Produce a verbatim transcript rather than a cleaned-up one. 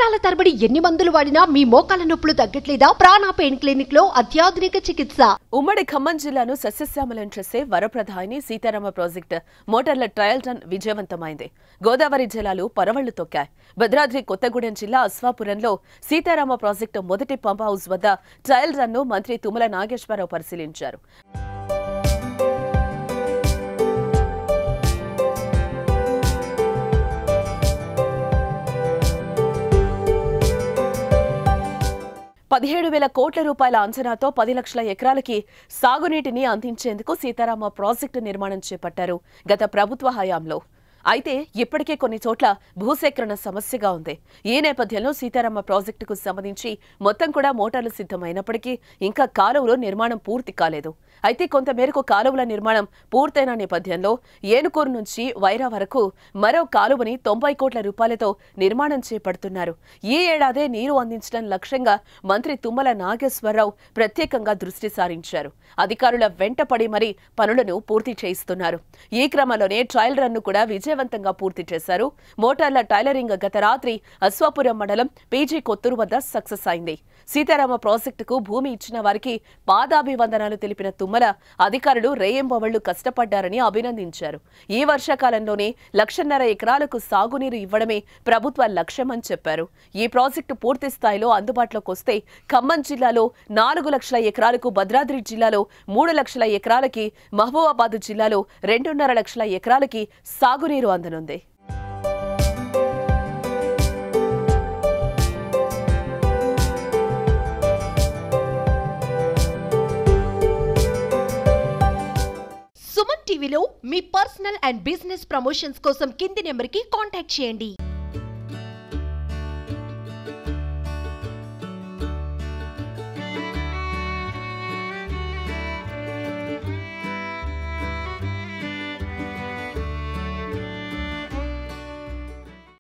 సంవత్సరాల తరబడి ఎన్ని మందులు వాడినా మీ మోకాల నొప్పులు తగ్గట్లేదా? ప్రాణ పెయిన్ క్లినిక్ లో అత్యాధునిక చికిత్స. ఉమ్మడి ఖమ్మం జిల్లాను సస్యశ్యామలం చేసే వరప్రధాని సీతారామ ప్రాజెక్టు మోటార్ల ట్రయల్ రన్ విజయవంతమైంది. గోదావరి జలాలు పరవళ్లు తొక్కాయి. భద్రాద్రి కొత్తగూడెం జిల్లా అశ్వాపురంలో సీతారామ ప్రాజెక్టు మొదటి పంప్ హౌస్ వద్ద ట్రయల్ రన్ ను మంత్రి తుమ్మల నాగేశ్వరరావు పరిశీలించారు. పదిహేడు వేల కోట్ల రూపాయల అంచనాతో పది లక్షల ఎకరాలకి సాగునీటిని అందించేందుకు సీతారామ ప్రాజెక్టు నిర్మాణం చేపట్టారు గత ప్రభుత్వ హయాంలో. అయితే ఇప్పటికే కొన్ని చోట్ల భూసేకరణ సమస్యగా ఉంది. ఈ నేపథ్యంలో సీతారామ ప్రాజెక్టుకు సంబంధించి మొత్తం కూడా మోటార్లు సిద్ధమైనప్పటికీ ఇంకా కాలువలో నిర్మాణం పూర్తి కాలేదు. అయితే కొంతమేరకు కాలువల నిర్మాణం పూర్తయిన నేపథ్యంలో ఏనుకూరు నుంచి వైరా వరకు మరో కాలువని తొంభై కోట్ల రూపాయలతో నిర్మాణం చేపడుతున్నారు. ఈ ఏడాదే నీరు అందించడం లక్ష్యంగా మంత్రి తుమ్మల నాగేశ్వరరావు ప్రత్యేకంగా దృష్టి సారించారు. అధికారుల వెంటపడి మరీ పనులను పూర్తి చేయిస్తున్నారు. ఈ క్రమంలోనే ట్రయల్ రన్ ను కూడా విజయవంతంగా పూర్తి చేశారు. మోటార్ల టైలరింగ్ గత రాత్రి అశ్వాపురం మండలం పీజీ కొత్తూరు వద్ద సక్సెస్ అయింది. సీతారామ ప్రాజెక్టుకు భూమి ఇచ్చిన వారికి పాదాభివందనాలు తెలిపిన తుమ్మల అధికారులు రేయింబవళ్లు కష్టపడ్డారని అభినందించారు. ఈ వర్షాకాలంలోనే లక్షన్నర ఎకరాలకు సాగునీరు ఇవ్వడమే ప్రభుత్వ లక్ష్యమని చెప్పారు. ఈ ప్రాజెక్టు పూర్తి స్థాయిలో అందుబాటులోకి వస్తే ఖమ్మం జిల్లాలో నాలుగు లక్షల ఎకరాలకు, భద్రాద్రి జిల్లాలో మూడు లక్షల ఎకరాలకి, మహబూబాబాద్ జిల్లాలో రెండున్నర లక్షల ఎకరాలకి సాగునీరు అందనుంది. సుమన్ టీవీలో మీ పర్సనల్ అండ్ బిజినెస్ ప్రమోషన్స్ కోసం కింది నెంబర్కి కాంటాక్ట్ చేయండి.